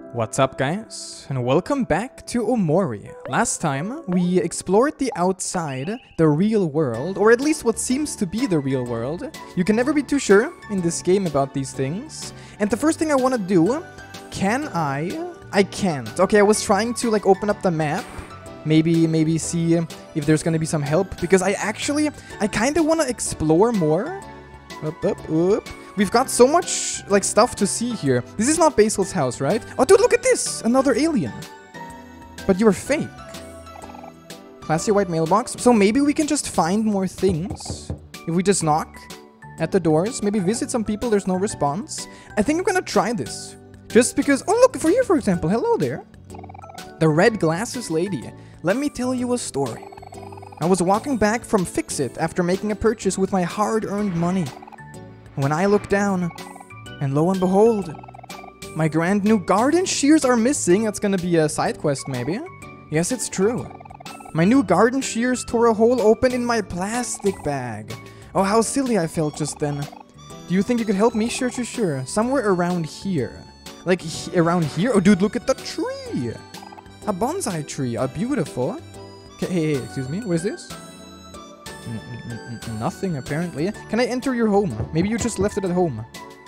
What's up, guys, and welcome back to Omori. Last time, we explored the outside, the real world, or at least what seems to be the real world. You can never be too sure in this game about these things. And the first thing I want to do, I can't. Okay, I was trying to like open up the map, maybe see if there's gonna be some help, because I kind of want to explore more. Up. We've got so much, like, stuff to see here. This is not Basil's house, right? Oh, dude, look at this! Another alien. But you're fake. Classy white mailbox. So maybe we can just find more things. If we just knock at the doors, maybe visit some people, there's no response. I think I'm gonna try this. Just because... Oh, look, for you, for example. Hello there. The red glasses lady. Let me tell you a story. I was walking back from Fix-It after making a purchase with my hard-earned money. When I look down, and lo and behold, my grand new garden shears are missing. That's gonna be a side quest, maybe. Yes, it's true. My new garden shears tore a hole open in my plastic bag. Oh, how silly I felt just then. Do you think you could help me? Sure. Somewhere around here. Like, around here? Oh, dude, look at the tree! A bonsai tree. Oh, beautiful. Okay, hey, excuse me. What is this? Nothing, apparently. Can I enter your home? Maybe you just left it at home.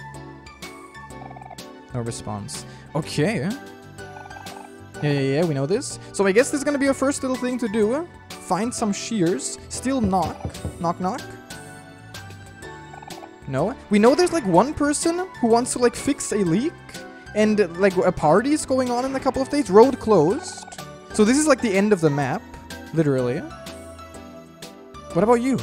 No response. Okay. Yeah, we know this. So I guess this is gonna be our first little thing to do. Find some shears. Still knock. Knock. No. We know there's like one person who wants to like fix a leak. And like a party is going on in a couple of days. Road closed. So this is like the end of the map. Literally. What about you?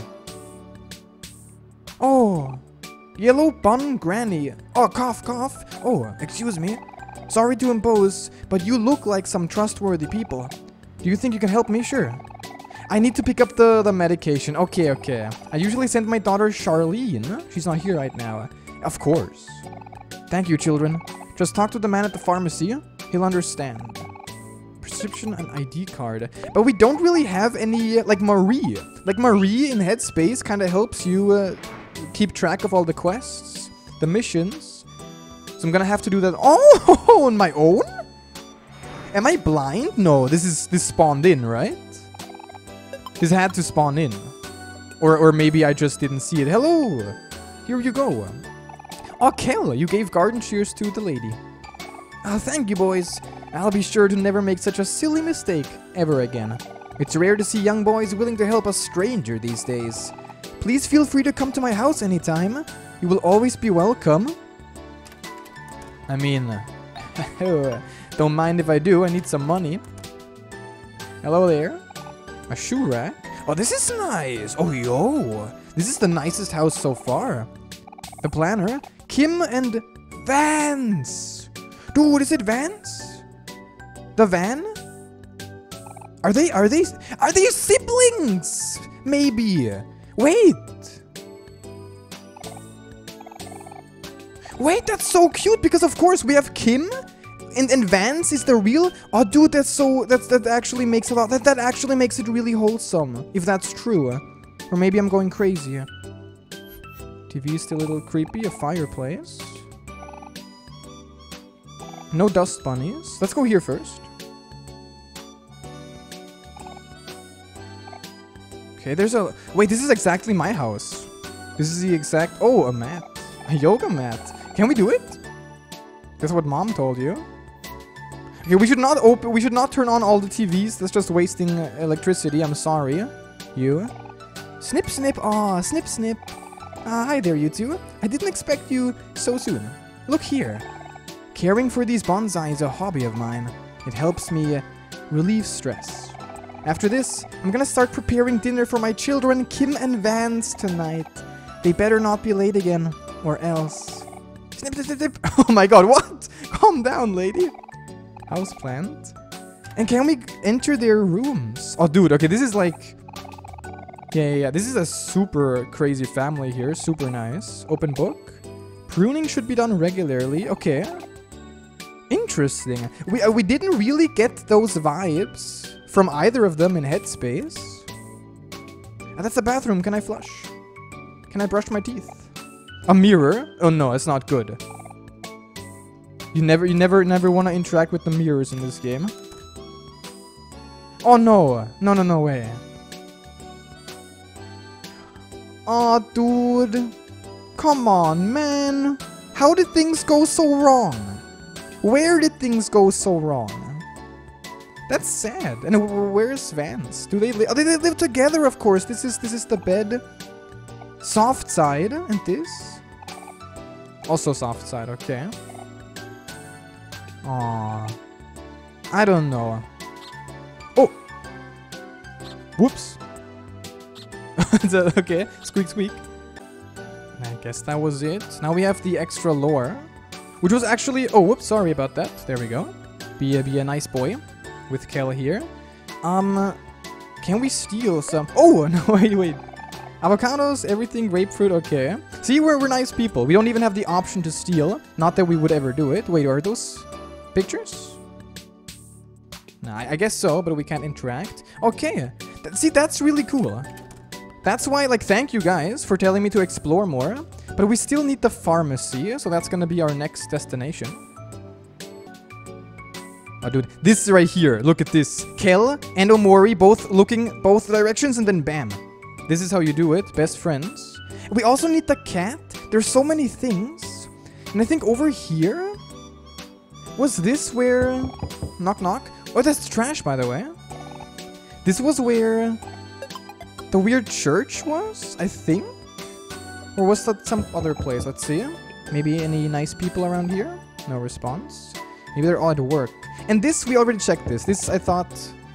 Oh, yellow bun granny. Oh, cough. Oh, excuse me. Sorry to impose, but you look like some trustworthy people. Do you think you can help me? Sure. I need to pick up the medication. Okay. I usually send my daughter Charlene. She's not here right now. Of course. Thank you, children. Just talk to the man at the pharmacy. He'll understand. Prescription and ID card. But we don't really have any, like Marie. Like Marie in Headspace kind of helps you keep track of all the quests, the missions. So I'm gonna have to do that on my own? Am I blind? No, this spawned in, right? This had to spawn in. Or maybe I just didn't see it. Hello! Here you go. Oh, Kel, you gave garden shears to the lady. Oh, thank you, boys. I'll be sure to never make such a silly mistake ever again. It's rare to see young boys willing to help a stranger these days. Please feel free to come to my house anytime. You will always be welcome. I mean, don't mind if I do. I need some money. Hello there. A shoe rack. Oh, this is nice. Oh, yo. This is the nicest house so far. The planner. Kim and Vance. Dude, is it Vance? The van? Are they siblings? Maybe. Wait, that's so cute because of course we have Kim and Vance is the real. Oh, dude, that actually makes a lot. That actually makes it really wholesome if that's true. Or maybe I'm going crazy. TV is still a little creepy. A fireplace. No dust bunnies. Let's go here first. Okay, wait, this is exactly my house. This is the exact... Oh, a mat. A yoga mat. Can we do it? That's what mom told you. Okay, we should not turn on all the TVs. That's just wasting electricity. I'm sorry. You. Snip. Aw, snip. Hi there, you two. I didn't expect you so soon. Look here. Caring for these bonsai is a hobby of mine. It helps me relieve stress. After this, I'm gonna start preparing dinner for my children, Kim and Vance, tonight. They better not be late again, or else. Snip. Oh my god, what? Calm down, lady. Houseplant. And can we enter their rooms? Oh, dude, okay, this is like... Yeah. This is a super crazy family here. Super nice. Open book. Pruning should be done regularly. Okay. Interesting. We didn't really get those vibes from either of them in Headspace. That's the bathroom. Can I flush? Can I brush my teeth? A mirror? Oh no, it's not good. You never want to interact with the mirrors in this game. Oh no. No way. Aw, dude. Come on, man. How did things go so wrong? Where did things go so wrong? That's sad. And where's Vance? Do they live? Oh, they live together, of course. This is the bed. Soft side. And this? Also soft side, okay. Aw. I don't know. Oh! Whoops. Okay, squeak squeak. I guess that was it. Now we have the extra lore. Which was actually... Oh, whoops, sorry about that. There we go. Be a nice boy. With Kel here. Can we steal some... Oh, no, wait. Avocados, everything, grapefruit, okay. See, we're nice people. We don't even have the option to steal. Not that we would ever do it. Wait, are those pictures? Nah, I guess so, but we can't interact. Okay. See, that's really cool. That's why, like, thank you guys for telling me to explore more. But we still need the pharmacy, so that's gonna be our next destination. Oh, dude, this is right here. Look at this. Kel and Omori both looking both directions, and then bam. This is how you do it. Best friends. We also need the cat. There's so many things. And I think over here... Was this where... Knock knock? Oh, that's trash, by the way. This was where... The weird church was, I think? Or was that some other place? Let's see. Maybe any nice people around here? No response. Maybe they're all at work. And this, we already checked this. This, I thought...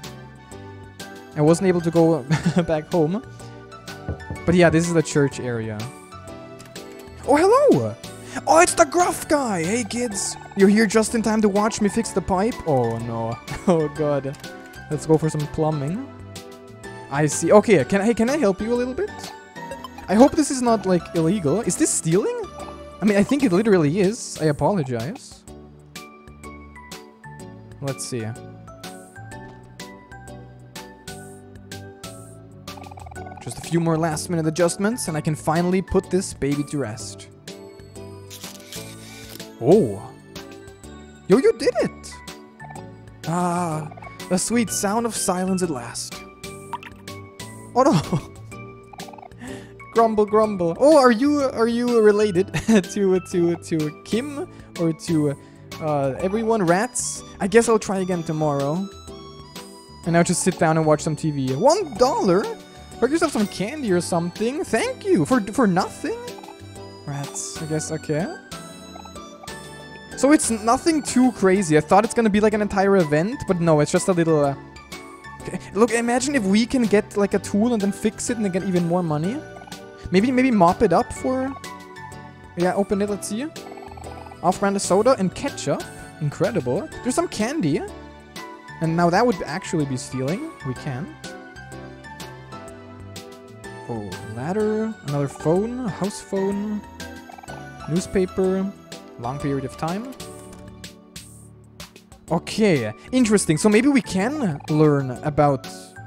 I wasn't able to go back home. But yeah, this is the church area. Oh, hello! Oh, it's the gruff guy! Hey, kids! You're here just in time to watch me fix the pipe? Oh, no. Oh, God. Let's go for some plumbing. I see. Okay, can I help you a little bit? I hope this is not, like, illegal. Is this stealing? I mean, I think it literally is. I apologize. Let's see. Just a few more last-minute adjustments, and I can finally put this baby to rest. Oh. Yo, you did it! Ah, the sweet sound of silence at last. Oh no! Grumble, grumble. Oh, are you related to Kim or to everyone? Rats? I guess I'll try again tomorrow. And now just sit down and watch some TV. $1? Or yourself some candy or something. Thank you for nothing. Rats. I guess okay. So it's nothing too crazy. I thought it's gonna be like an entire event, but no, it's just a little. Okay. Look, imagine if we can get like a tool and then fix it and then get even more money. Maybe mop it up for... Yeah, open it, let's see. Off-brand soda and ketchup. Incredible. There's some candy. And now that would actually be stealing. We can. Oh, ladder. Another phone. A house phone. Newspaper. Long period of time. Okay, interesting. So maybe we can learn about...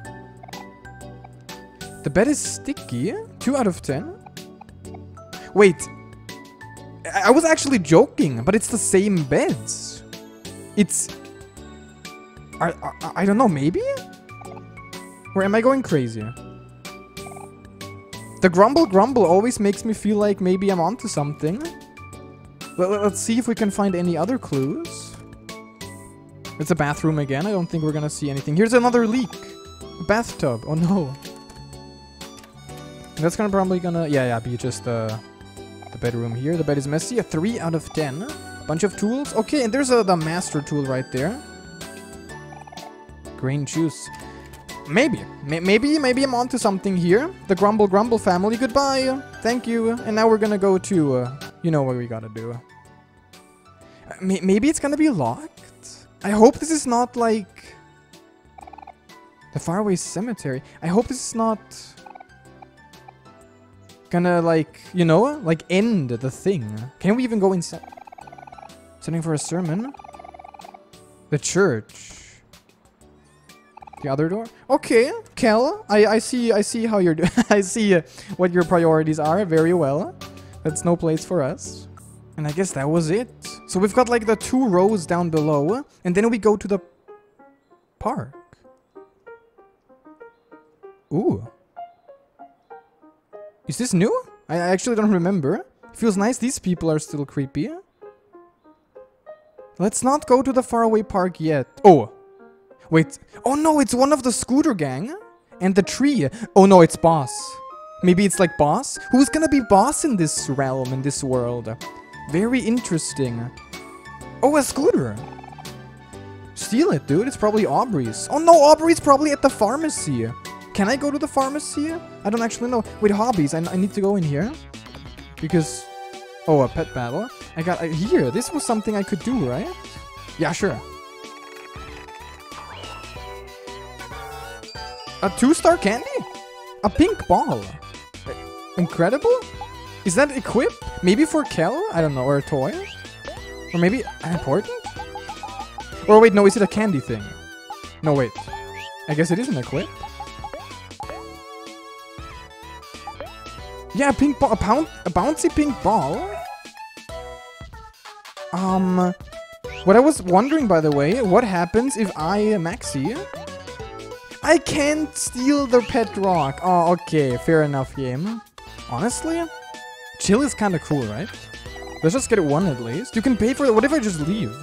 The bed is sticky. 2 out of 10. Wait. I was actually joking, but it's the same beds. It's... I don't know, maybe? Or am I going crazy? The grumble always makes me feel like maybe I'm onto something. Let's see if we can find any other clues. It's a bathroom again. I don't think we're gonna see anything. Here's another leak. A bathtub. Oh no. And that's probably gonna... Yeah, be just the bedroom here. The bed is messy. A 3 out of 10. Bunch of tools. Okay, and there's the master tool right there. Grain juice. Maybe I'm onto something here. The grumble family. Goodbye. Thank you. And now we're gonna go to... you know what we gotta do. Maybe it's gonna be locked? I hope this is not like... The faraway cemetery. I hope this is not... Gonna like, you know, like end the thing. Can we even go inside? Sitting for a sermon? The church. The other door? Okay, Kel, I see how you're doing. I see what your priorities are very well. That's no place for us. And I guess that was it. So we've got like the 2 rows down below. And then we go to the park. Ooh. Is this new? I actually don't remember. Feels nice. These people are still creepy. Let's not go to the faraway park yet. Oh. Wait. Oh no, it's one of the scooter gang. And the tree. Oh no, it's Boss. Maybe it's like Boss? Who's gonna be Boss in this realm, in this world? Very interesting. Oh, a scooter. Steal it, dude. It's probably Aubrey's. Oh no, Aubrey's probably at the pharmacy. Can I go to the pharmacy? I don't actually know. Wait, hobbies. I need to go in here. Because... Oh, a pet battle. I got... here, this was something I could do, right? Yeah, sure. A 2-star candy? A pink ball. Incredible? Is that equip? Maybe for Kel? I don't know. Or a toy? Or maybe important? Or wait, no, is it a candy thing? No, wait. I guess it is an equip. Yeah, a pink ball. A bouncy pink ball? What I was wondering, by the way, what happens if I, Maxi... I can't steal the pet rock. Oh, okay. Fair enough, game. Honestly, chill is kind of cool, right? Let's just get one at least. You can pay for it. What if I just leave?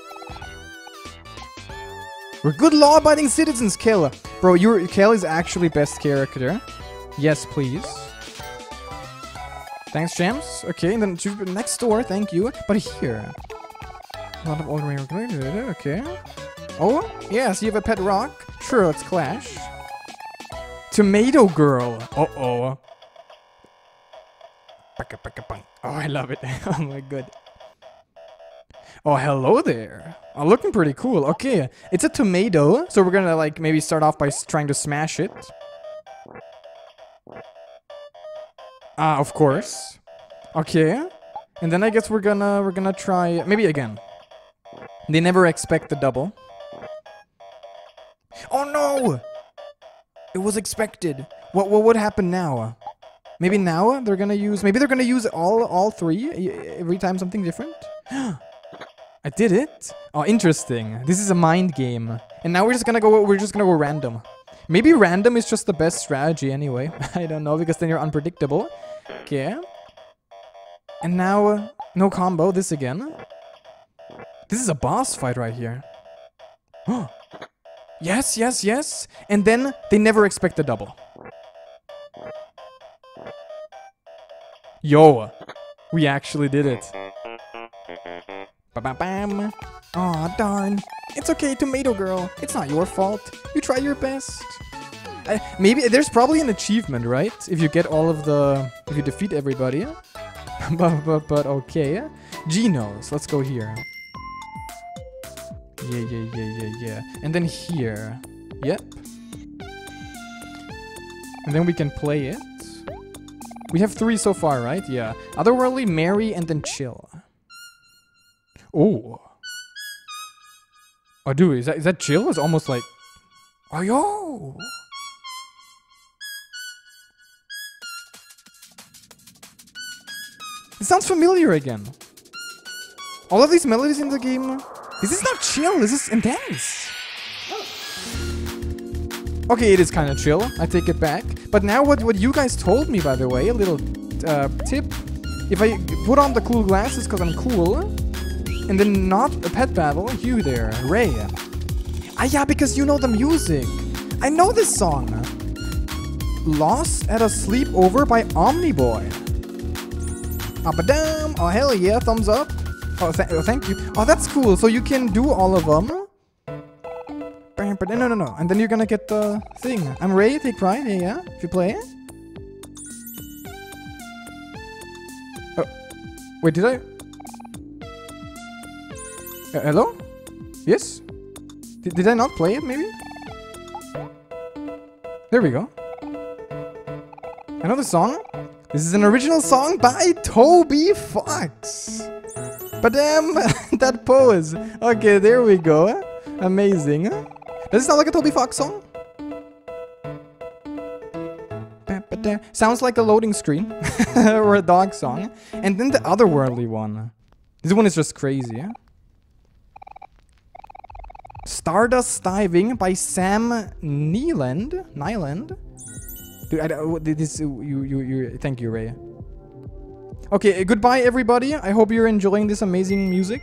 We're good law-abiding citizens, Kel. Bro, Kel is actually best character. Yes, please. Thanks, James. Okay, and then to next door, thank you. But here. A lot of ordinary regulated. Okay. Oh, yes, you have a pet rock. Sure, let's clash. Tomato Girl. Uh-oh. Oh, I love it. Oh my god. Oh, hello there. Oh, looking pretty cool. Okay, it's a tomato. So we're gonna like maybe start off by trying to smash it. Ah, of course. Okay. And then I guess we're gonna try maybe again. They never expect the double. Oh no! It was expected. What would happen now? Maybe now they're gonna use. Maybe they're gonna use all 3 every time something different. I did it. Oh, interesting. This is a mind game. And now we're just gonna go. We're just gonna go random. Maybe random is just the best strategy anyway. I don't know, because then you're unpredictable. Okay. And now no combo. This again. This is a boss fight right here. Yes, yes, yes. And then they never expect the double. Yo, we actually did it. Ba-bam-bam. Aw, darn. It's okay, Tomato Girl. It's not your fault. You try your best. Maybe there's probably an achievement, right? If you get all of the... If you defeat everybody. but okay. Genos. Let's go here. Yeah. And then here. Yep. And then we can play it. We have 3 so far, right? Yeah. Otherworldly, Merry, and then Chill. Oh. Oh, dude, is that Chill? It's almost like... Oh, yo! It sounds familiar again. All of these melodies in the game... This is not chill, this is intense. Okay, it is kind of chill. I take it back. But now what you guys told me, by the way, a little tip. If I put on the cool glasses because I'm cool, and then not a pet battle, you there, Ray. Ah, yeah, because you know the music. I know this song. Lost at a Sleepover by Omniboy. Up-a-dam. Oh, hell yeah, thumbs up. Oh, thank you. Oh, that's cool. So you can do all of them. No. And then you're gonna get the thing. I'm Ray, take pride. Yeah. If you play it. Oh. Wait, did I? Hello? Yes? Did I not play it, maybe? There we go. I know the song. This is an original song by Toby Fox. But damn, that pose. Okay, there we go. Amazing. Does it sound like a Toby Fox song? Sounds like a loading screen. Or a dog song. And then the otherworldly one. This one is just crazy. Stardust Diving by Sam Nyland. Dude, thank you, Ray. Okay, goodbye, everybody. I hope you're enjoying this amazing music.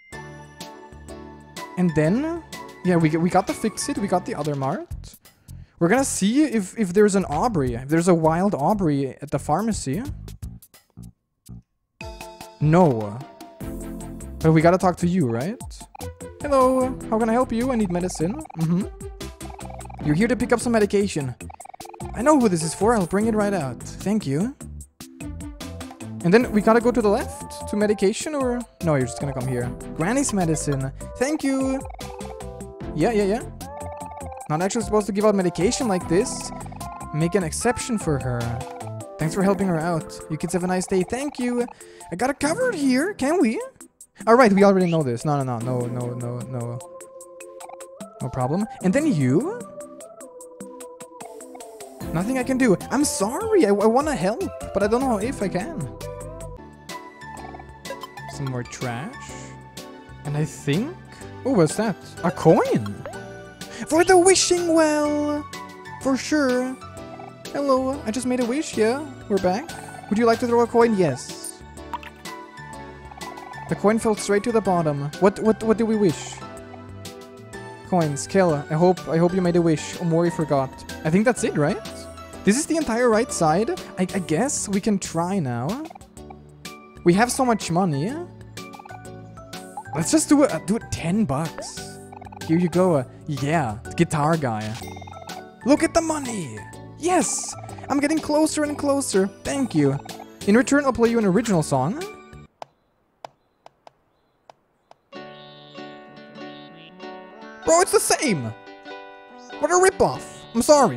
And then, yeah, we got the Fix-It. We got the other mart. We're gonna see if there's an Aubrey. If there's a wild Aubrey at the pharmacy. No. But we gotta talk to you, right? Hello, how can I help you? I need medicine. You're here to pick up some medication. I know who this is for. I'll bring it right out. Thank you. And then we gotta go to the left to medication, or no? You're just gonna come here. Granny's medicine. Thank you. Yeah. Not actually supposed to give out medication like this. Make an exception for her. Thanks for helping her out. You kids have a nice day. Thank you. I got it covered here. Can we? All right, we already know this. No. No problem. And then you? Nothing I can do. I'm sorry. I want to help, but I don't know if I can. Some more trash. And I think... Oh, what's that? A coin! For the wishing well! For sure. Hello, I just made a wish, yeah? We're back. Would you like to throw a coin? Yes. The coin fell straight to the bottom. What do we wish? Coins, kill. I hope you made a wish. Omori forgot. I think that's it, right? This is the entire right side. I guess we can try now. We have so much money. Let's just do it 10 bucks. Here you go. Yeah, guitar guy. Look at the money. Yes, I'm getting closer and closer. Thank you. In return, I'll play you an original song. Bro, it's the same. What a ripoff. I'm sorry.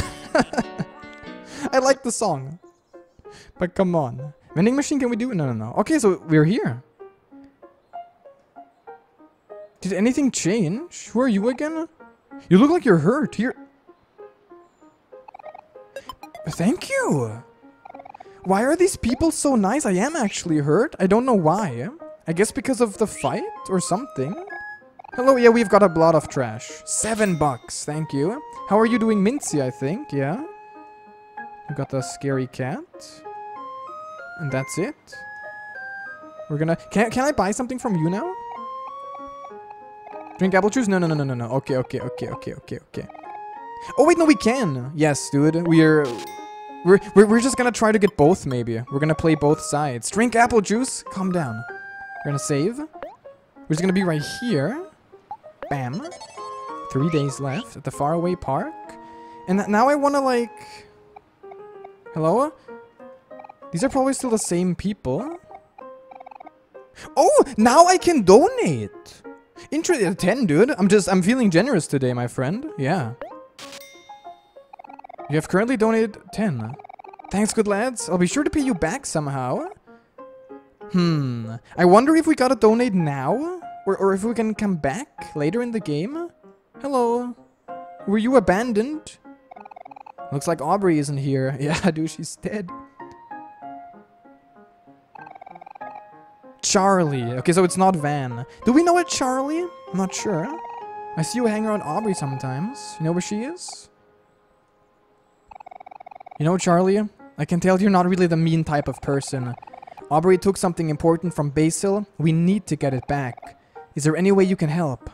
I like the song. But come on. Vending machine, can we do it? No. Okay, so we're here. Did anything change? Who are you again? You look like you're hurt. Thank you. Why are these people so nice? I am actually hurt. I don't know why. I guess because of the fight or something. Hello, yeah, we've got a lot of trash. 7 bucks, thank you. How are you doing, Mincy, I think, yeah? We got the scary cat. And that's it. We're gonna... Can I buy something from you now? Drink apple juice? No. Okay. Oh, wait, no, we can. Yes, dude. We're just gonna try to get both, maybe. We're gonna play both sides. Drink apple juice? Calm down. We're gonna save. We're just gonna be right here. Bam. 3 days left at the faraway park. And now I wanna, like... Hello? These are probably still the same people. Oh, now I can donate. Interesting. 10, dude. I'm feeling generous today, my friend. Yeah. You have currently donated 10. Thanks, good lads. I'll be sure to pay you back somehow. I wonder if we gotta donate now? Or if we can come back later in the game? Hello. Were you abandoned? Looks like Aubrey isn't here. Yeah, dude, she's dead. Charlie. Okay, so it's not Van. Do we know a Charlie? I'm not sure. I see you hang around Aubrey sometimes. You know where she is? You know, Charlie? I can tell you're not really the mean type of person. Aubrey took something important from Basil. We need to get it back. Is there any way you can help?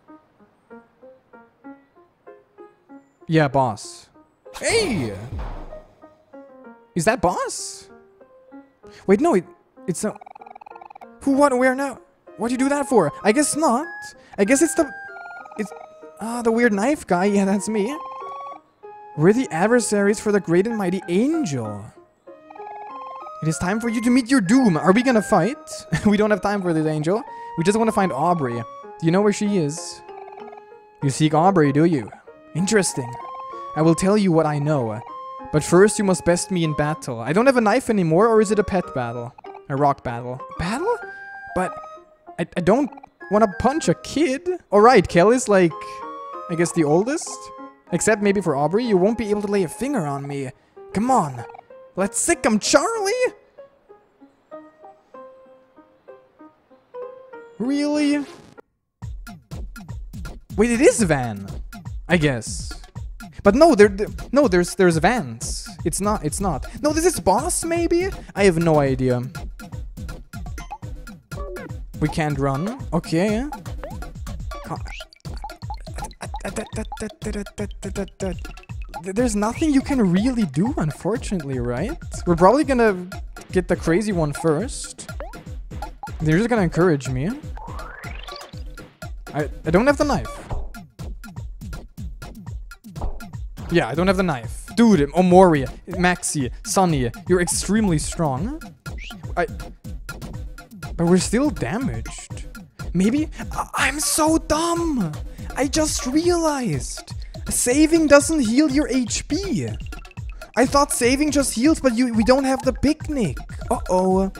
Yeah, boss. Hey! Is that boss? Wait, no, it's a... Who, what, where now? What'd you do that for? I guess not. I guess it's the weird knife guy. Yeah, that's me. We're the adversaries for the great and mighty angel. It is time for you to meet your doom. Are we gonna fight? We don't have time for this, angel. We just want to find Aubrey. Do you know where she is? You seek Aubrey, do you? Interesting. I will tell you what I know. But first, you must best me in battle. I don't have a knife anymore, or is it a pet battle? A rock battle. Battle? But I don't want to punch a kid. Alright, Kel is like, I guess the oldest? Except maybe for Aubrey, you won't be able to lay a finger on me. Come on. Let's sick him, Charlie! Really? Wait, it is Van, I guess. But no, no, there's Vans. It's not. No, this is Boss, maybe? I have no idea. We can't run. Okay. There's nothing you can really do, unfortunately, right? We're probably gonna get the crazy one first. They're just gonna encourage me. I don't have the knife. Yeah, I don't have the knife. Dude, Omori, Maxi, Sunny, you're extremely strong. But we're still damaged. Maybe? I'm so dumb! I just realized. Saving doesn't heal your HP. I thought saving just heals, but we don't have the picnic. Uh-oh.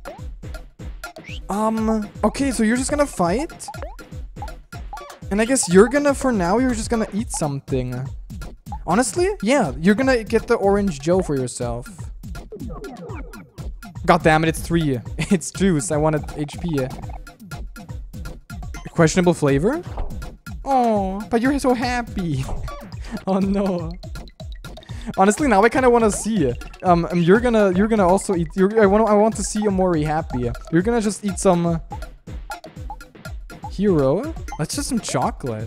Okay, so you're just gonna fight? And I guess you're gonna, for now, you're just gonna eat something. Honestly? Yeah, you're gonna get the orange Joe for yourself. God damn it, it's 3. It's juice. I wanted HP. Questionable flavor? Oh, but you're so happy. Oh no. Honestly, now I kind of want to see it. You're gonna also eat. I want to see Omori happy. You're gonna just eat some hero. Let's just some chocolate.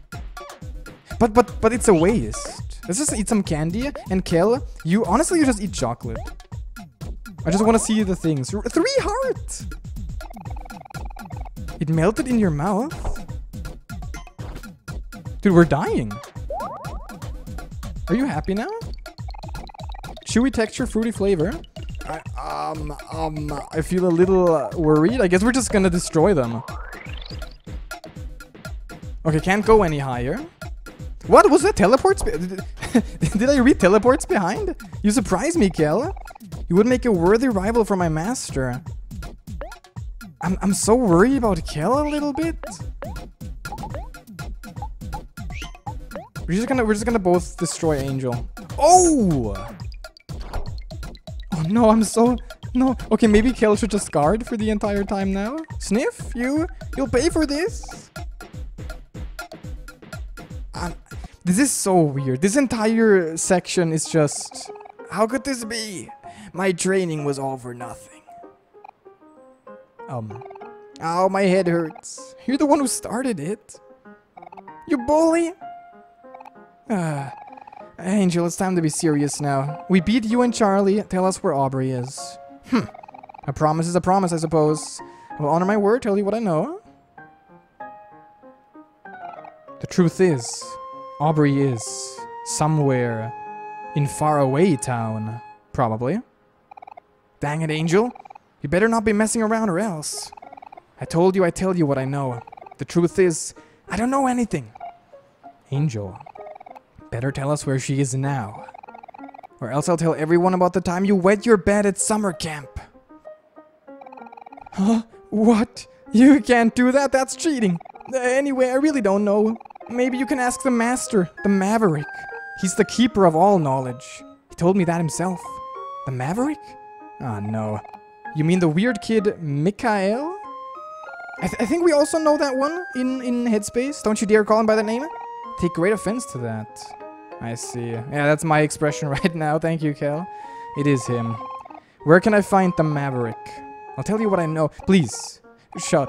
But it's a waste. Let's just eat some candy. And Kel, you just eat chocolate. I just want to see the things. 3 hearts. It melted in your mouth. Dude, we're dying. Are you happy now? Chewy texture, fruity flavor. I feel a little worried. I guess we're just gonna destroy them. Okay, can't go any higher. What was that? Teleports? Did I read teleports behind? You surprised me, Kel. You would make a worthy rival for my master. I'm so worried about Kel a little bit. We're just gonna both destroy Angel. Oh! Oh no, I'm so... No. Okay, maybe Kel should just guard for the entire time now. Sniff, you'll pay for this. This is so weird. This entire section is just... How could this be? My training was all for nothing. Ow, my head hurts. You're the one who started it. You bully. Angel, it's time to be serious now. We beat you and Charlie. Tell us where Aubrey is. A promise is a promise, I suppose. I will honor my word, tell you what I know. The truth is, Aubrey is somewhere in faraway town. Probably. Dang it, Angel. You better not be messing around or else. I told you I'd tell you what I know. The truth is, I don't know anything. Angel, better tell us where she is now. Or else I'll tell everyone about the time you wet your bed at summer camp. Huh? What? You can't do that, that's cheating. Anyway, I really don't know. Maybe you can ask the master, the Maverick. He's the keeper of all knowledge. He told me that himself. The Maverick? Ah, no. You mean the weird kid, Mikael? I think we also know that one in Headspace. Don't you dare call him by that name. Take great offense to that. I see. Yeah, that's my expression right now. Thank you, Kel. It is him. Where can I find the Maverick? I'll tell you what I know. Please. Shut.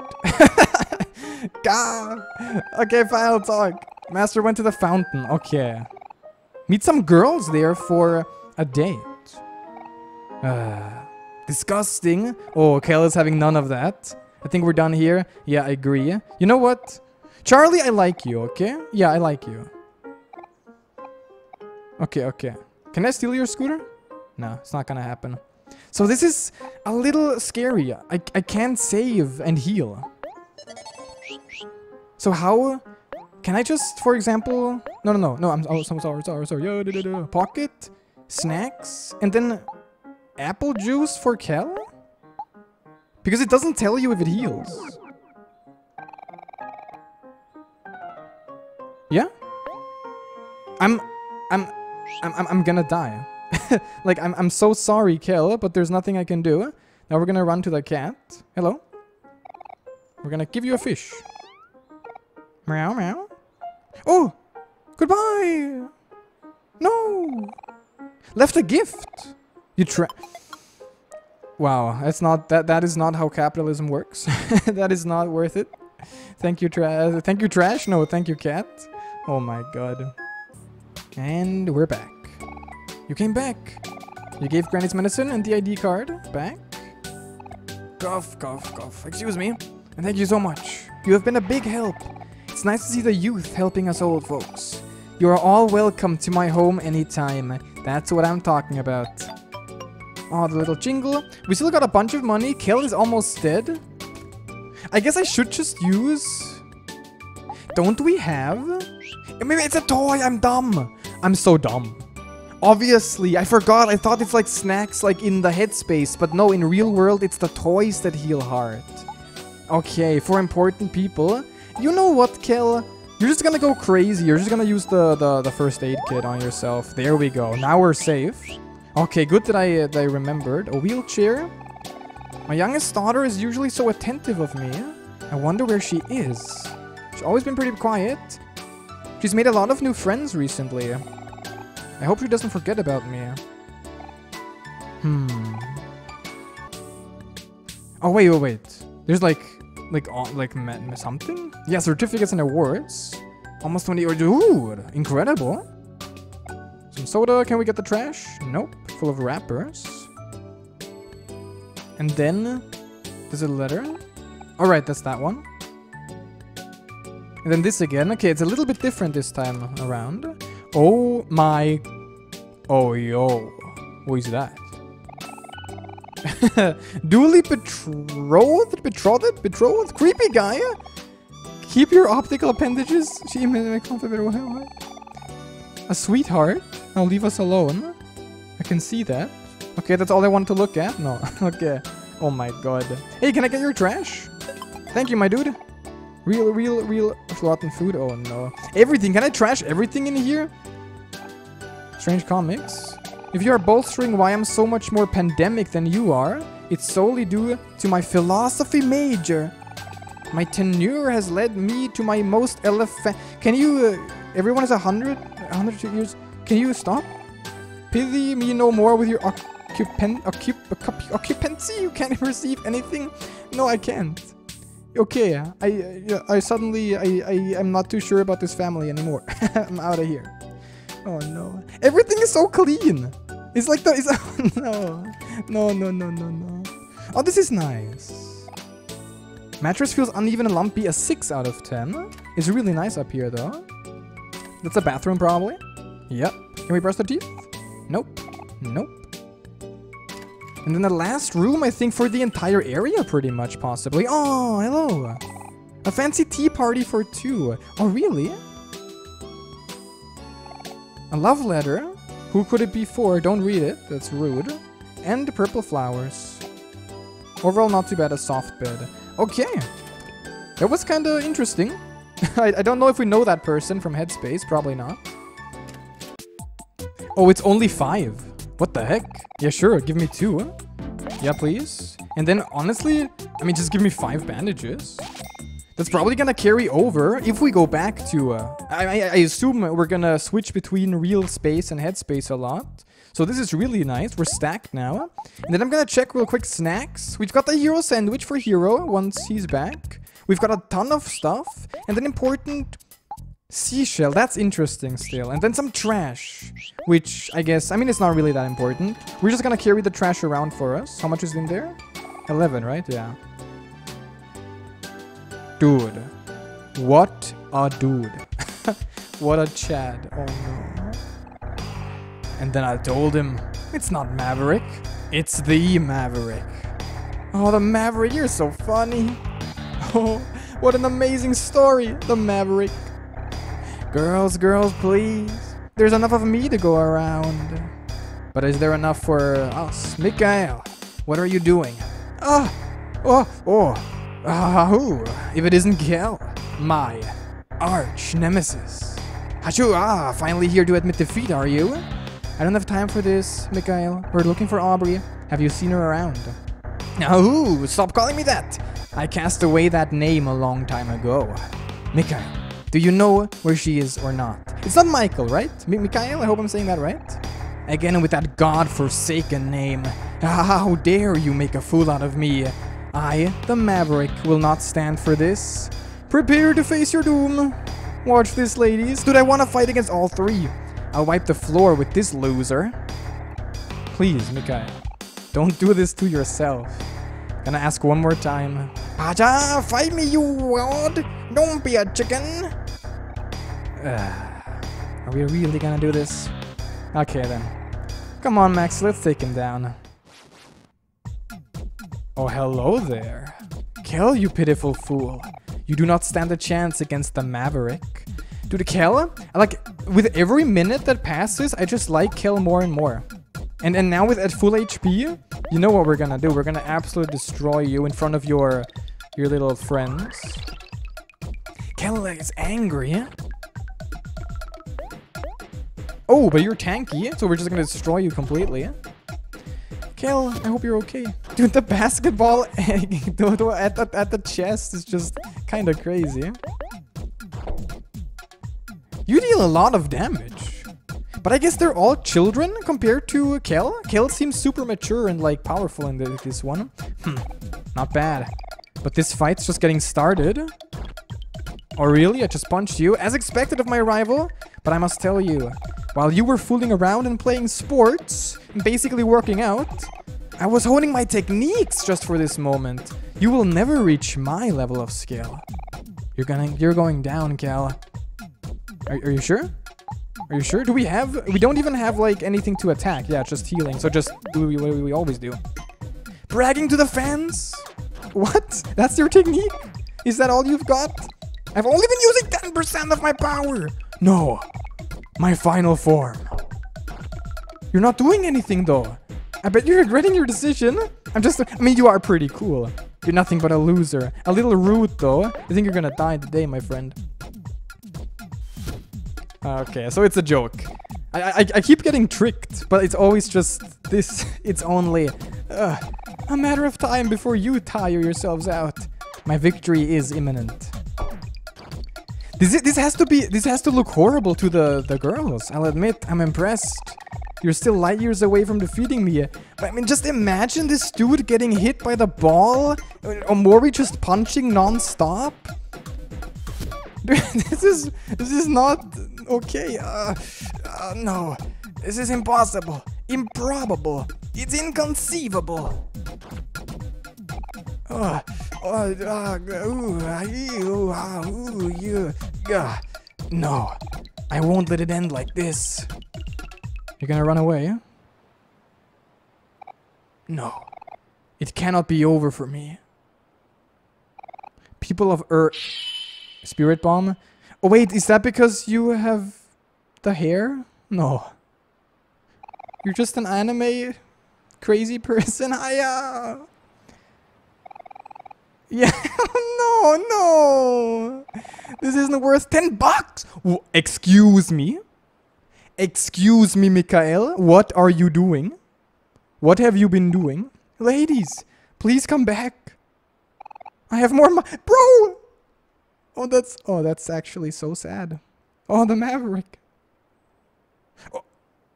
God. Okay, fine, I'll talk. Master went to the fountain. Okay. Meet some girls there for a date. Disgusting. Oh, Kel is having none of that. I think we're done here. Yeah, I agree. You know what? Charlie, I like you, okay? Yeah, I like you. Okay. Can I steal your scooter? No, it's not gonna happen. So this is a little scary. I can't save and heal. So how... Can I just, for example... No, I'm sorry. Pocket, snacks, and then apple juice for Kel? Because it doesn't tell you if it heals. Yeah? I'm gonna die. Like, I'm so sorry, Kel, but there's nothing I can do. Now we're gonna run to the cat. Hello? We're gonna give you a fish. Meow, meow. Oh! Goodbye! No! Left a gift! You Wow, that's not that is not how capitalism works. That is not worth it. Thank you, trash. No, thank you, cat. Oh my god. And we're back. You came back. You gave Granny's medicine and the ID card back. Cough, cough, cough. Excuse me. And thank you so much. You have been a big help. It's nice to see the youth helping us old folks. You are all welcome to my home anytime. That's what I'm talking about. Oh, the little jingle. We still got a bunch of money. Kel is almost dead. I guess I should just use... Don't we have... Maybe it's a toy. I'm dumb. I'm so dumb. Obviously, I forgot. I thought it's like snacks like in the headspace. But no, in real world, it's the toys that heal heart. Okay, for important people. You know what, Kel? You're just gonna go crazy. You're just gonna use the first aid kit on yourself. There we go. Now we're safe. Okay, good that I remembered. A wheelchair. My youngest daughter is usually so attentive of me. I wonder where she is. She's always been pretty quiet. She's made a lot of new friends recently. I hope she doesn't forget about me. Oh, wait. There's like something? Yeah, certificates and awards. Almost 20. Ooh, incredible. Some soda. Can we get the trash? Nope. Full of wrappers. And then there's a letter. Alright, that's that one. And then this again. Okay, it's a little bit different this time around. Oh my... Oh, yo. What is that? Duly betrothed? Betrothed? Creepy guy? Keep your optical appendages. A sweetheart? Now leave us alone. I can see that. Okay, that's all I wanted to look at? No. Okay. Oh my god. Hey, can I get your trash? Thank you, my dude. Real rotten food? Oh no. Everything. Can I trash everything in here? Strange comics. If you are bolstering why I'm so much more pandemic than you are, it's solely due to my philosophy major. My tenure has led me to my most elephant... Can you... everyone is 100 years... Can you stop? Pity me no more with your occupancy? You can't receive anything? No, I can't. Okay, I'm not too sure about this family anymore. I'm out of here. Oh no. Everything is so clean. It's like the... No. No. Oh, this is nice. Mattress feels uneven and lumpy. A 6 out of 10. It's really nice up here though. That's a bathroom probably. Yep. Can we brush the teeth? Nope. And then the last room, I think, for the entire area, pretty much, possibly. Oh, hello. A fancy tea party for 2. Oh, really? A love letter. Who could it be for? Don't read it. That's rude. And purple flowers. Overall, not too bad. A soft bed. Okay. That was kind of interesting. I don't know if we know that person from Headspace. Probably not. Oh, it's only 5. What the heck? Yeah, sure. Give me 2. Yeah, please. And then, honestly, I mean, just give me 5 bandages. That's probably gonna carry over if we go back to... I assume we're gonna switch between real space and Headspace a lot. So this is really nice. We're stacked now. And then I'm gonna check real quick snacks. We've got the hero sandwich for Hero once he's back. We've got a ton of stuff. And then important... Seashell, that's interesting still. And then some trash, which I guess, I mean, it's not really that important. We're just gonna carry the trash around for us. How much is in there? 11, right? Yeah. Dude. What a dude. What a Chad. Oh no. And then I told him, it's not Maverick. It's the Maverick. Oh, the Maverick, you're so funny. Oh, what an amazing story. The Maverick. Girls, please. There's enough of me to go around. But is there enough for us? Mikael, what are you doing? If it isn't Kel, my arch nemesis. Achoo, finally here to admit defeat, are you? I don't have time for this, Mikael. We're looking for Aubrey. Have you seen her around? No, stop calling me that. I cast away that name a long time ago. Mikael, do you know where she is or not? It's not Michael, right? Mikael, I hope I'm saying that right. Again with that god-forsaken name. How dare you make a fool out of me? I, the Maverick, will not stand for this. Prepare to face your doom. Watch this, ladies. Dude, I want to fight against all three. I'll wipe the floor with this loser. Please, Mikael, don't do this to yourself. Gonna ask one more time. Paja, fight me, you wad! Don't be a chicken! Are we really gonna do this? Okay then. Come on, Max, let's take him down. Oh, hello there. Kel, you pitiful fool. You do not stand a chance against the Maverick. Dude, Kel, like, with every minute that passes, I just like Kel more and more. And now with at full HP, you know what we're gonna do. We're gonna absolutely destroy you in front of your little friends. Kel is angry. Oh, but you're tanky, so we're just gonna destroy you completely. Kel, I hope you're okay. Dude, the basketball at the chest is just kind of crazy. You deal a lot of damage. But I guess they're all children compared to Kel. Kel seems super mature and like powerful in this one. Not bad. But this fight's just getting started. Oh really? I just punched you, as expected of my rival. But I must tell you, while you were fooling around and playing sports, and basically working out, I was honing my techniques just for this moment. You will never reach my level of skill. You're going down, Kel. Are you sure? Are you sure? We don't even have like anything to attack. Yeah, just healing. So just do what we always do. Bragging to the fans? What? That's your technique? Is that all you've got? I've only been using 10% of my power. No. My final form. You're not doing anything though. I bet you're regretting your decision. I mean, you are pretty cool. You're nothing but a loser. A little rude though. I think you're gonna die today, my friend. Okay, so it's a joke. I keep getting tricked, but it's always just this. It's only a matter of time before you tire yourselves out. My victory is imminent. This has to look horrible to the girls. I'll admit, I'm impressed. You're still light years away from defeating me. But I mean, just imagine this dude getting hit by the ball, or Mori just punching non-stop. This is not okay. No, this is impossible, improbable, it's inconceivable. No, I won't let it end like this. You're gonna run away? No, it cannot be over for me. People of Earth. Spirit Bomb? Oh wait, is that because you have the hair? No. You're just an anime crazy person? Yeah, no. This isn't worth $10. Excuse me? Excuse me, Mikael? What are you doing? What have you been doing? Ladies, please come back. I have more bro! Oh, that's actually so sad. Oh, the Maverick. Oh.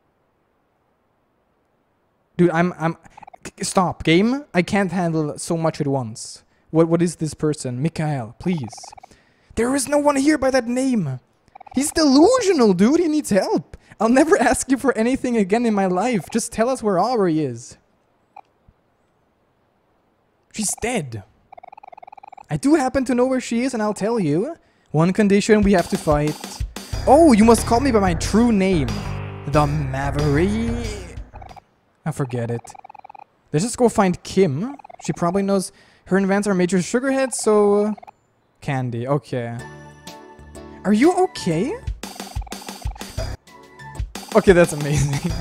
Dude, stop, game. I can't handle so much at once. What is this person? Mikael, please. There is no one here by that name. He's delusional, dude. He needs help. I'll never ask you for anything again in my life. Just tell us where Aubrey is. She's dead. I do happen to know where she is, and I'll tell you. One condition, we have to fight. Oh, you must call me by my true name. The Maverick. I forget it. Let's just go find Kim. She probably knows her and Vance are major sugarheads, so... Candy, okay. Are you okay? Okay, that's amazing.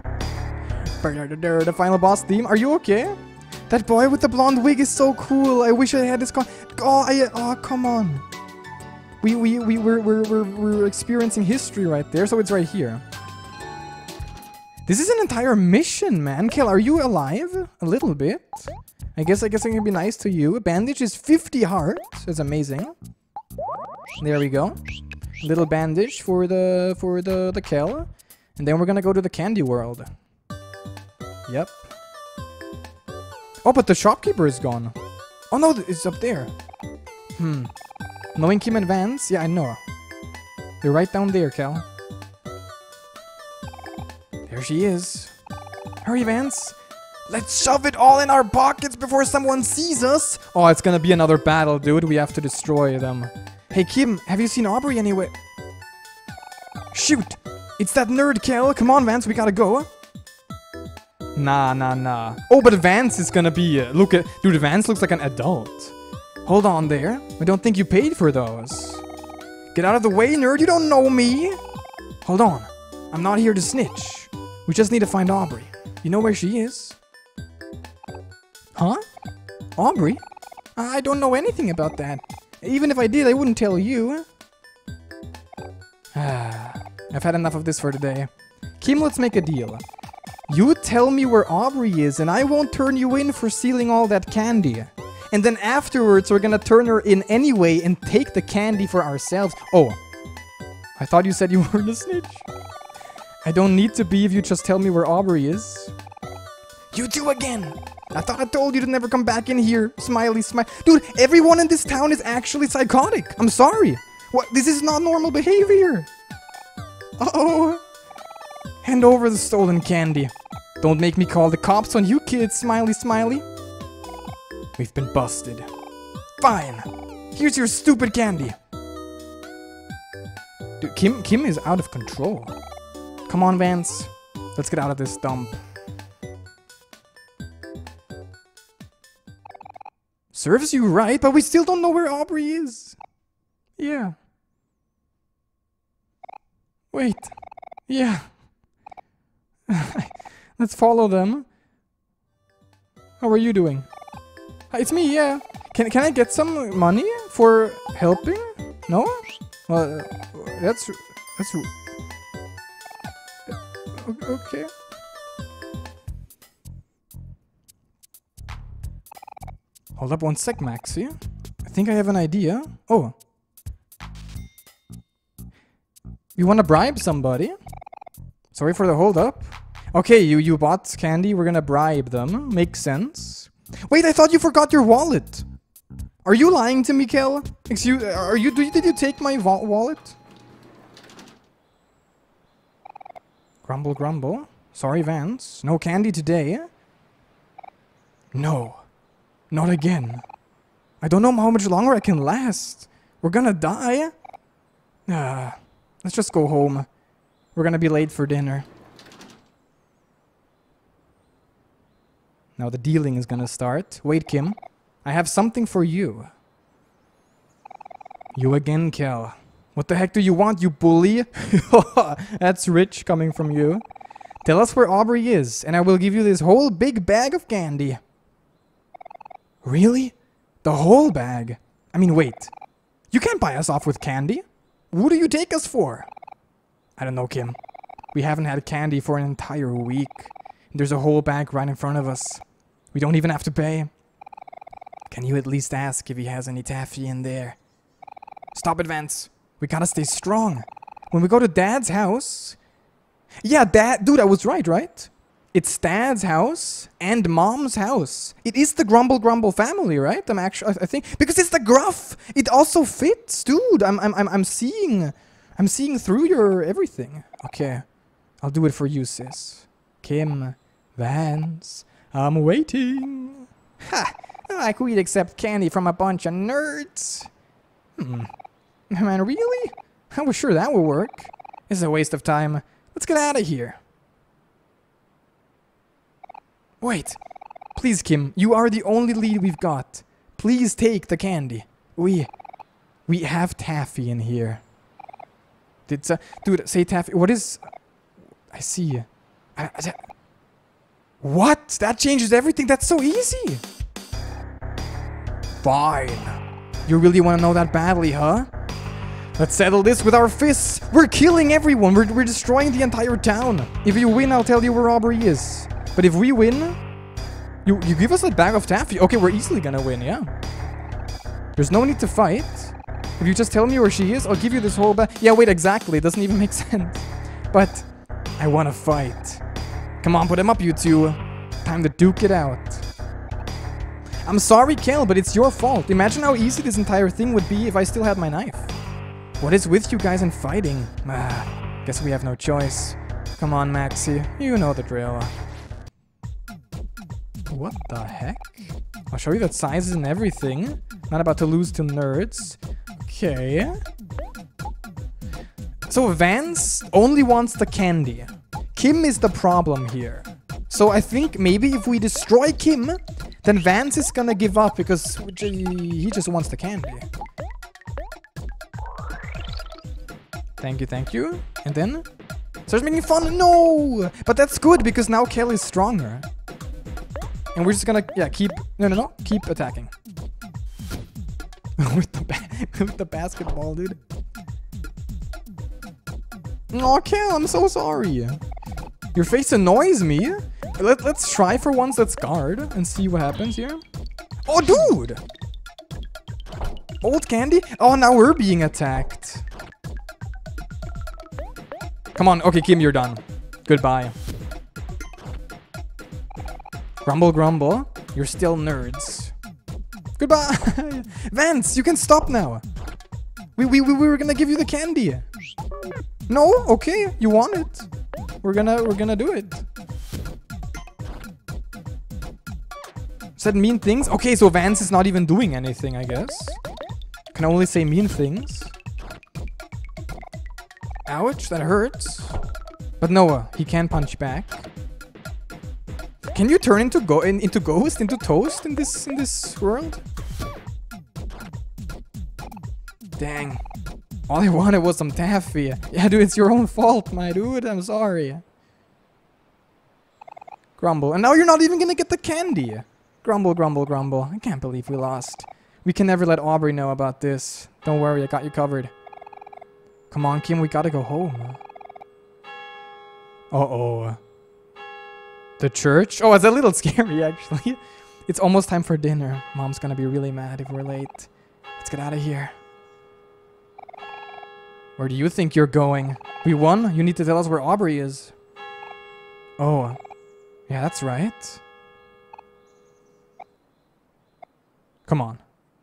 The final boss theme. Are you okay? That boy with the blonde wig is so cool. I wish I had this con. Oh, come on. We're experiencing history right there, so it's right here. This is an entire mission, man. Kel, are you alive? A little bit. I guess I can be nice to you. Bandage is 50 hearts. That's amazing. There we go. Little bandage for the Kel. And then we're gonna go to the candy world. Yep. Oh, but the shopkeeper is gone. Oh no, it's up there. Knowing Kim and Vance? Yeah, I know. They're right down there, Kel. There she is. Hurry, Vance. Let's shove it all in our pockets before someone sees us. Oh, it's gonna be another battle, dude. We have to destroy them. Hey, Kim, have you seen Aubrey anywhere? Shoot! It's that nerd, Kel. Come on, Vance, we gotta go. Nah. Oh, but Vance is gonna be... Dude, Vance looks like an adult. Hold on there. I don't think you paid for those. Get out of the way, nerd. You don't know me. Hold on. I'm not here to snitch. We just need to find Aubrey. You know where she is? Huh? Aubrey? I don't know anything about that. Even if I did, I wouldn't tell you. I've had enough of this for today. Kim, let's make a deal. You tell me where Aubrey is and I won't turn you in for stealing all that candy. And then afterwards we're gonna turn her in anyway and take the candy for ourselves. Oh, I thought you said you weren't a snitch. I don't need to be if you just tell me where Aubrey is. You two again. I thought I told you to never come back in here. Smiley, smile. Dude, everyone in this town is actually psychotic. I'm sorry. What? This is not normal behavior. Uh-oh. Hand over the stolen candy. Don't make me call the cops on you kids, Smiley, smiley. We've been busted. Fine. Here's your stupid candy. Dude, Kim is out of control. Come on, Vance. Let's get out of this dump. Serves you right, but we still don't know where Aubrey is. Yeah. Wait. Yeah. Let's follow them. How are you doing? It's me, yeah. Can I get some money for helping? No? Well, that's okay. Hold up one sec, Maxie. I think I have an idea. Oh. You wanna bribe somebody? Sorry for the hold up. Okay, you bought candy, we're gonna bribe them. Makes sense. Wait, I thought you forgot your wallet. Are you lying to me, Kel? Did you take my wallet? Grumble, grumble. Sorry, Vance. No candy today. No. Not again. I don't know how much longer I can last. We're gonna die. Let's just go home. We're gonna be late for dinner. Now the dealing is gonna start. Wait, Kim. I have something for you. You again, Kel. What the heck do you want, you bully? That's rich coming from you. Tell us where Aubrey is, and I will give you this whole big bag of candy. Really? The whole bag? I mean, wait. You can't buy us off with candy. Who do you take us for? I don't know, Kim. We haven't had candy for an entire week. And there's a whole bag right in front of us. We don't even have to pay. Can you at least ask if he has any taffy in there? Stop it, Vance. We gotta stay strong. When we go to Dad's house... Yeah, Dude, I was right? It's Dad's house and Mom's house. It is the Grumble Grumble family, right? I think because it's the Gruff. It also fits, dude. I'm seeing through your everything. Okay, I'll do it for you, sis. Kim, Vance, I'm waiting. Ha! Like we'd accept candy from a bunch of nerds. Man, really? I was sure that would work. This is a waste of time. Let's get out of here. Wait. Please, Kim. You are the only lead we've got. Please take the candy. We have taffy in here. Dude, say taffy. What is... I see. What? That changes everything. That's so easy. Fine. You really want to know that badly, huh? Let's settle this with our fists. We're killing everyone. We're destroying the entire town. If you win, I'll tell you where Aubrey is. But if we win, You give us a bag of taffy. Okay, we're easily gonna win, yeah. There's no need to fight. If you just tell me where she is, I'll give you this whole bag. Yeah, wait, exactly. It doesn't even make sense. But I wanna fight. Come on, put him up, you two. Time to duke it out. I'm sorry, Kel, but it's your fault. Imagine how easy this entire thing would be if I still had my knife. What is with you guys and fighting? Guess we have no choice. Come on, Maxi. You know the drill. What the heck? I'll show you that sizes and everything. Not about to lose to nerds. Okay. So Vance only wants the candy. Kim is the problem here. So I think maybe if we destroy Kim, then Vance is gonna give up because he just wants the candy. Thank you, thank you. And then starts making fun. No! But that's good because now Kelly's stronger. And we're just gonna, yeah, keep... No. Keep attacking. with the basketball, dude. Oh, Kel, I'm so sorry. Your face annoys me. Let's try for once. Let's guard and see what happens here. Oh, dude! Old candy? Oh, now we're being attacked. Come on. Okay, Kim, you're done. Goodbye. Grumble, grumble. You're still nerds. Goodbye. Vance, you can stop now. We were gonna give you the candy. No? Okay, you want it. We're gonna do it. Said mean things? Okay, so Vance is not even doing anything, I guess. Can only say mean things. Ouch, that hurts. But Noah, he can punch back. Can you turn into ghost, into toast in this world? Dang. All I wanted was some taffy. Yeah, dude, it's your own fault, my dude. I'm sorry. Grumble. And now you're not even gonna get the candy. Grumble, grumble, grumble. I can't believe we lost. We can never let Aubrey know about this. Don't worry, I got you covered. Come on, Kim, we gotta go home. Uh-oh. The church? Oh, it's a little scary, actually. It's almost time for dinner. Mom's gonna be really mad if we're late. Let's get out of here. Where do you think you're going? We won? You need to tell us where Aubrey is. Oh. Yeah, that's right. Come on.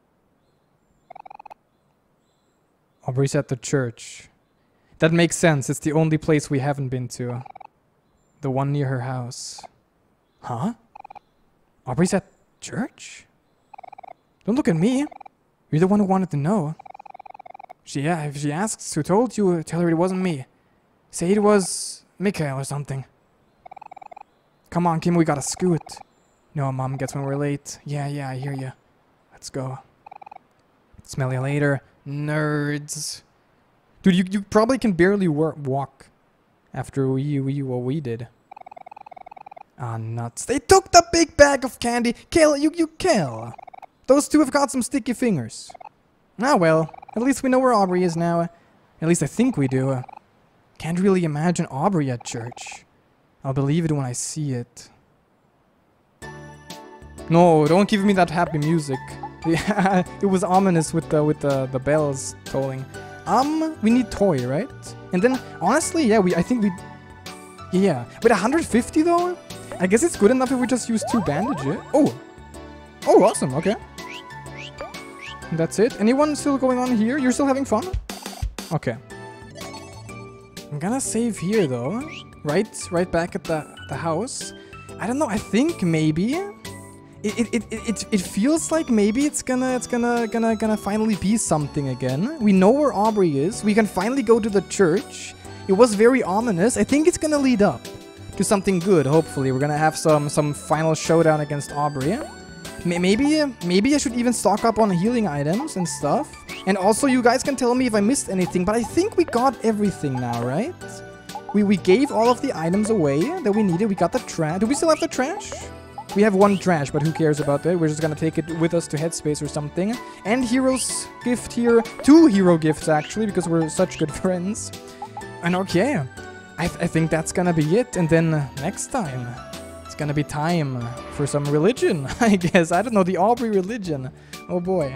Aubrey's at the church. That makes sense. It's the only place we haven't been to. The one near her house. Huh? Aubrey's at church? Don't look at me. You're the one who wanted to know. If she asks who told you, tell her it wasn't me. Say it was Mikhail or something. Come on, Kim, we gotta scoot. No, Mom gets when we're late. Yeah, I hear you. Let's go. Smell you later. Nerds. Dude, you probably can barely walk after what we did. Ah, nuts. They took the big bag of candy. Kill, you kill. Those two have got some sticky fingers. Ah, well. At least we know where Aubrey is now. At least I think we do. Can't really imagine Aubrey at church. I'll believe it when I see it. No, don't give me that happy music. Yeah, it was ominous with the bells tolling. We need toy, right? And then honestly, yeah, yeah. With 150 though, I guess it's good enough if we just use 2 bandages. Oh, awesome. Okay. That's it. Anyone still going on here? You're still having fun? Okay. I'm gonna save here though. Right back at the house. I don't know. I think maybe it feels like maybe it's gonna finally be something again. We know where Aubrey is. We can finally go to the church. It was very ominous. I think it's gonna lead up to something good. Hopefully, we're gonna have some final showdown against Aubrey. Maybe I should even stock up on healing items and stuff. And also, you guys can tell me if I missed anything, but I think we got everything now, right? We gave all of the items away that we needed. We got the trash. Do we still have the trash? We have 1 trash, but who cares about that? We're just gonna take it with us to Headspace or something. And Hero's gift here. 2 hero gifts, actually, because we're such good friends. And okay, I think that's gonna be it. And then next time, It's gonna be time for some religion, I guess. I don't know, the Aubrey religion. Oh boy.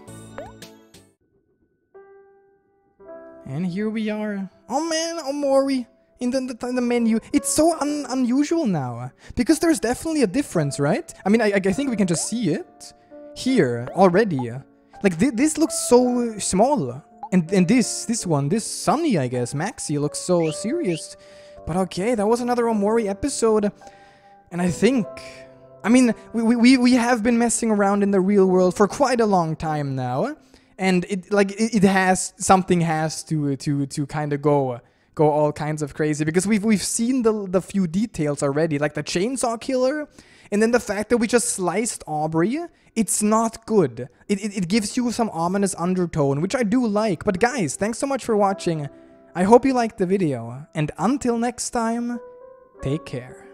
And here we are. Oh man, Omori in the menu. It's so unusual now. Because there's definitely a difference, right? I mean, I think we can just see it here already. Like, this looks so small. And this Sunny, I guess, Maxi, looks so serious. But okay, that was another Omori episode. And I think... I mean, we have been messing around in the real world for quite a long time now. And something has to kind of go all kinds of crazy. Because we've seen the few details already. Like the chainsaw killer. And then the fact that we just sliced Aubrey, it's not good. It gives you some ominous undertone, which I do like. But guys, thanks so much for watching. I hope you liked the video. And until next time, take care.